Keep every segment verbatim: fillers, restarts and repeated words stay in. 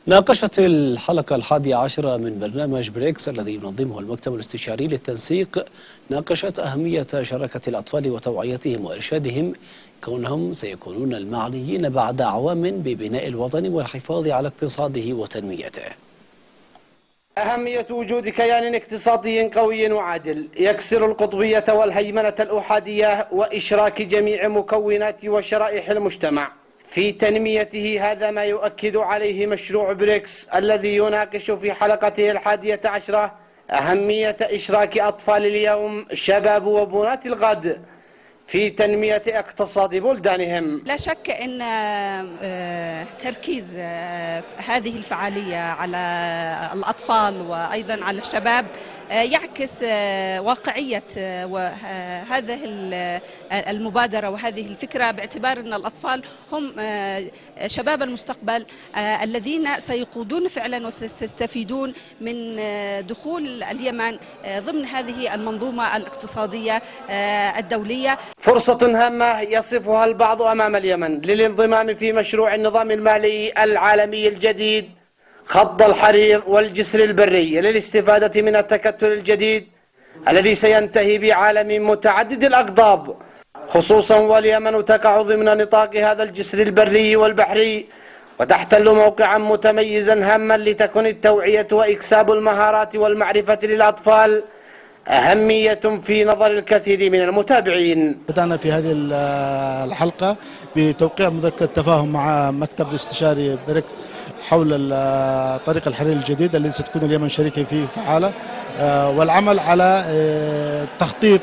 ناقشت الحلقة الحادية عشرة من برنامج بريكس الذي ينظمه المكتب الاستشاري للتنسيق ناقشت أهمية شراكة الأطفال وتوعيتهم وإرشادهم، كونهم سيكونون المعنيين بعد أعوام ببناء الوطن والحفاظ على اقتصاده وتنميته. أهمية وجود كيان اقتصادي قوي وعادل يكسر القطبية والهيمنة الأحادية وإشراك جميع مكونات وشرائح المجتمع في تنميته، هذا ما يؤكد عليه مشروع بريكس الذي يناقش في حلقته الحادية عشرة أهمية إشراك أطفال اليوم شباب وبنات الغد في تنمية اقتصاد بلدانهم. لا شك أن تركيز هذه الفعالية على الأطفال وأيضا على الشباب يعكس واقعية هذه المبادرة وهذه الفكرة، باعتبار أن الأطفال هم شباب المستقبل الذين سيقودون فعلا وسيستفيدون من دخول اليمن ضمن هذه المنظومة الاقتصادية الدولية. فرصة هامة يصفها البعض أمام اليمن للانضمام في مشروع النظام المالي العالمي الجديد خط الحرير والجسر البري للاستفادة من التكتل الجديد الذي سينتهي بعالم متعدد الأقطاب، خصوصا واليمن تقع ضمن نطاق هذا الجسر البري والبحري وتحتل موقعا متميزا هاما لتكون التوعية وإكساب المهارات والمعرفة للأطفال أهمية في نظر الكثير من المتابعين. بدأنا في هذه الحلقة بتوقيع مذكرة تفاهم مع مكتب الاستشاري بريكس حول طريق الحرير الجديد الذي ستكون اليمن شريكة فيه فعالة، والعمل على تخطيط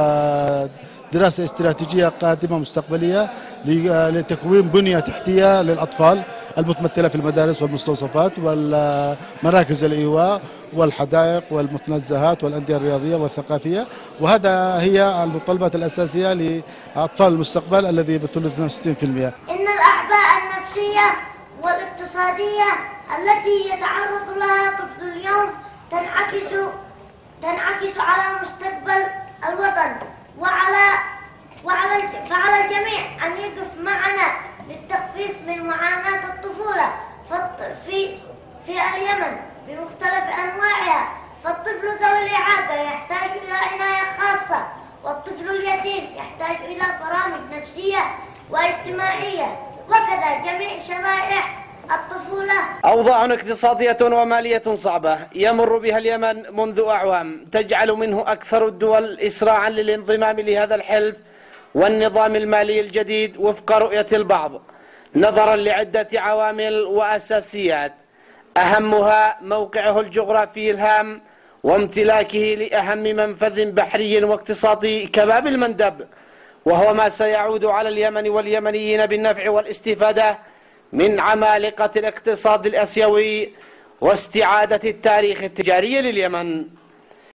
ودراسة استراتيجية قادمة مستقبلية لتكوين بنية تحتية للأطفال المتمثلة في المدارس والمستوصفات والمراكز الإيواء والحدائق والمتنزهات والأندية الرياضية والثقافية، وهذا هي المتطلبات الأساسية لأطفال المستقبل الذي يمثل اثنين وستين بالمئة. إن الأعباء النفسية والاقتصادية التي يتعرض لها طفل اليوم تنعكس تنعكس على مستقبل الوطن، وعلى وعلى فعلى الجميع أن يقف معنا للتخفيف من معاناة الطفولة في في اليمن بمختلف أنواعها. فالطفل ذوي الإعاقة يحتاج إلى عناية خاصة، والطفل اليتيم يحتاج إلى برامج نفسية واجتماعية، وكذا جميع شرائح الطفولة. أوضاع اقتصادية ومالية صعبة يمر بها اليمن منذ أعوام تجعل منه أكثر الدول إسراعا للانضمام لهذا الحلف والنظام المالي الجديد وفق رؤية البعض، نظرا لعدة عوامل وأساسيات، أهمها موقعه الجغرافي الهام وامتلاكه لأهم منفذ بحري واقتصادي كباب المندب، وهو ما سيعود على اليمن واليمنيين بالنفع والاستفادة من عمالقة الاقتصاد الآسيوي واستعادة التاريخ التجاري لليمن.